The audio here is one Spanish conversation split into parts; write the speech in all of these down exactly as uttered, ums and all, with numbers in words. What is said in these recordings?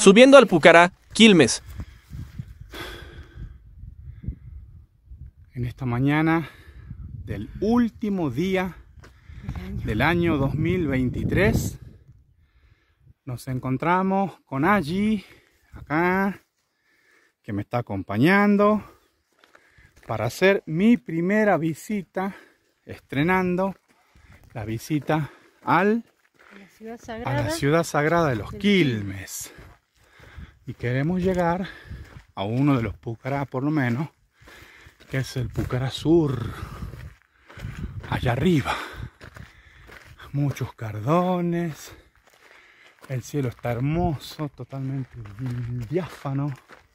Subiendo al Pucará, Quilmes. En esta mañana del último día del año dos mil veintitrés nos encontramos con Angie acá, que me está acompañando para hacer mi primera visita, estrenando la visita al, a la ciudad a sagrada, la ciudad sagrada de los Quilmes. Y queremos llegar a uno de los Pucará, por lo menos, que es el Pucará Sur, allá arriba. Muchos cardones, el cielo está hermoso, totalmente diáfano.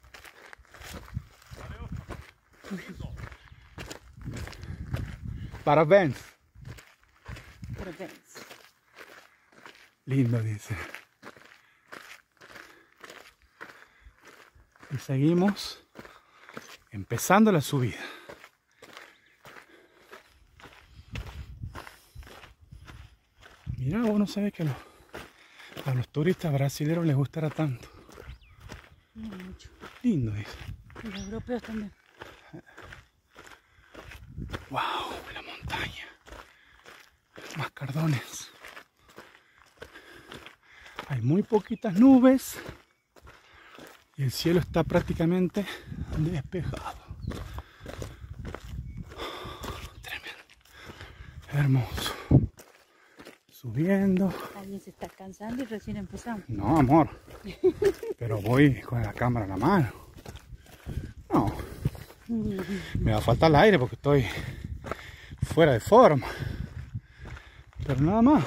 Parabéns. Parabéns. Lindo, dice. Y seguimos empezando la subida. Mirá, vos no sabés que los, a los turistas brasileños les gustará tanto. No mucho. Lindo, dice. Y los europeos también. Wow, la montaña. Más cardones. Hay muy poquitas nubes. Y el cielo está prácticamente despejado. Tremendo. Hermoso. Subiendo. Alguien se está cansando y recién empezamos. No, amor. Pero voy con la cámara en la mano. No. Me va a faltar el aire porque estoy fuera de forma. Pero nada más.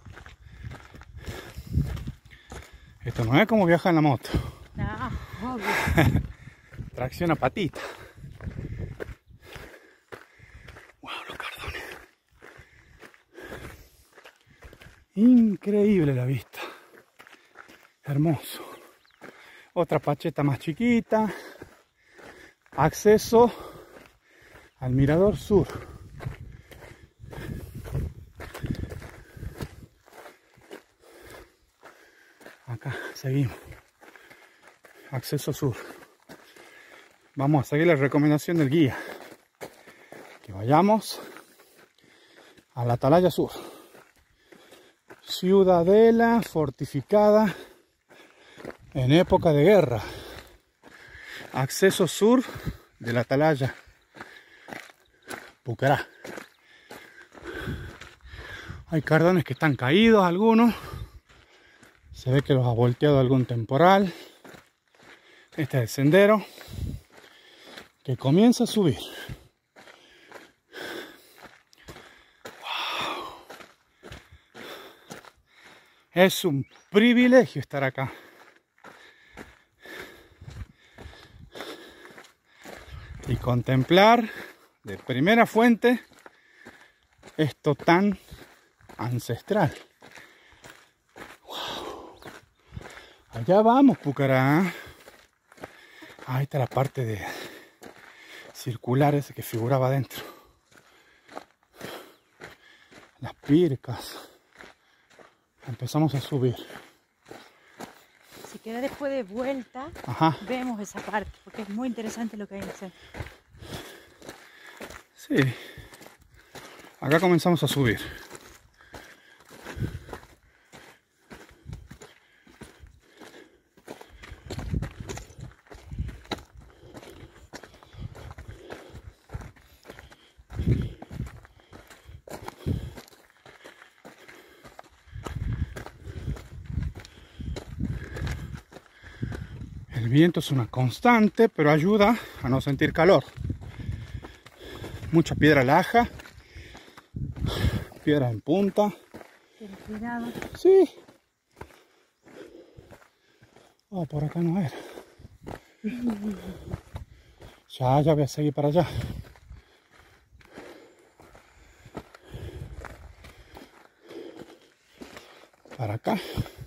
Esto no es como viajar en la moto. No, obvio. Tracción a patita. Wow, los cardones. Increíble la vista. Hermoso. Otra pacheta más chiquita. Acceso al mirador sur. Acá seguimos. Acceso sur. Vamos a seguir la recomendación del guía. Que vayamos a la Atalaya Sur. Ciudadela fortificada en época de guerra. Acceso sur de la Atalaya Pucará. Hay cardones que están caídos, algunos. Se ve que los ha volteado algún temporal. Este es el sendero que comienza a subir. Wow. Es un privilegio estar acá. Y contemplar de primera fuente esto tan ancestral. Wow. Allá vamos, Pucará. Ahí está la parte de circular ese que figuraba adentro. Las pircas. Empezamos a subir. Si queda después de vuelta, Ajá. vemos esa parte, porque es muy interesante lo que hay que hacer. Sí. Acá comenzamos a subir. El viento es una constante, pero ayuda a no sentir calor. Mucha piedra laja, piedra en punta. Ten cuidado. Sí. Oh, por acá no era. Ya, ya voy a seguir para allá. Para acá.